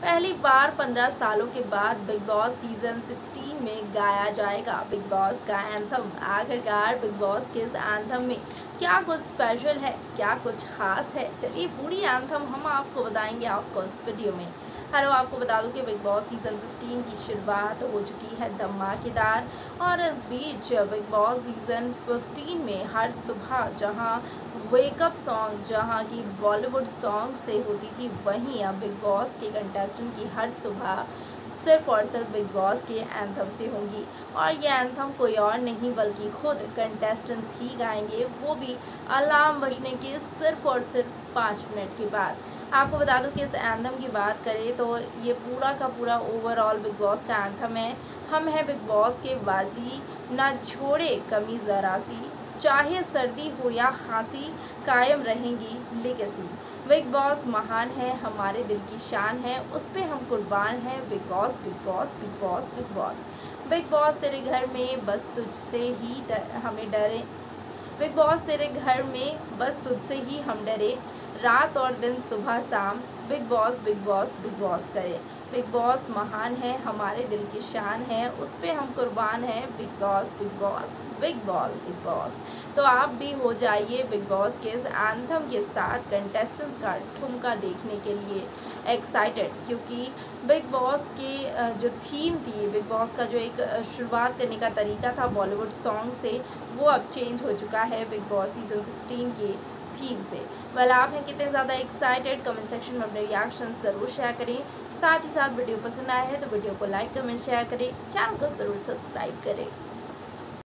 पहली बार 15 सालों के बाद बिग बॉस सीजन 16 में गाया जाएगा बिग बॉस का एंथम। आखिरकार बिग बॉस के इस एंथम में क्या कुछ स्पेशल है, क्या कुछ खास है, चलिए पूरी एंथम हम आपको बताएंगे आपको इस वीडियो में। हेलो, आपको बता दूं कि बिग बॉस सीजन 15 की शुरुआत हो चुकी है धमाकेदार। और इस बीच बिग बॉस सीजन 15 में हर सुबह जहां वेकअप सॉन्ग जहां की बॉलीवुड सॉन्ग से होती थी, वहीं अब बिग बॉस के कंटेस्टेंट की हर सुबह सिर्फ और सिर्फ बिग बॉस के एंथम से होंगी। और ये एंथम कोई और नहीं बल्कि खुद कंटेस्टेंट्स ही गाएंगे, वो भी अलार्म बजने के सिर्फ और सिर्फ 5 मिनट के बाद। आपको बता दूं कि इस एंथम की बात करें तो ये पूरा का पूरा ओवरऑल बिग बॉस का एंथम है। हम हैं बिग बॉस के वासी, ना छोड़े कमी ज़रा सी, चाहे सर्दी हो या खांसी, कायम रहेंगी लेगेसी। बिग बॉस महान है, हमारे दिल की शान है, उस पे हम कुर्बान हैं। Bigg Boss Bigg Boss Bigg Boss Bigg Boss. Bigg Boss तेरे घर में बस तुझसे ही हमें डरे। बिग बॉस तेरे घर में बस तुझसे ही हम डरे, रात और दिन सुबह शाम Bigg Boss Bigg Boss Bigg Boss करे। बिग बॉस महान है, हमारे दिल की शान है, उस पे हम कुर्बान हैं। Bigg Boss Bigg Boss Bigg Boss Bigg Boss. तो आप भी हो जाइए बिग बॉस के इस एंथम के साथ कंटेस्टेंट्स का ठुमका देखने के लिए एक्साइटेड, क्योंकि बिग बॉस के जो थीम थी, बिग बॉस का जो एक शुरुआत करने का तरीका था बॉलीवुड सॉन्ग से, वो अब चेंज हो चुका है बिग बॉस सीजन 16 के थीम से। वेल, आप हैं कितने ज़्यादा एक्साइटेड? कमेंट सेक्शन में अपने रिएक्शन ज़रूर शेयर करें। साथ ही साथ वीडियो पसंद आया है तो वीडियो को लाइक कमेंट शेयर करें, चैनल को ज़रूर सब्सक्राइब करें।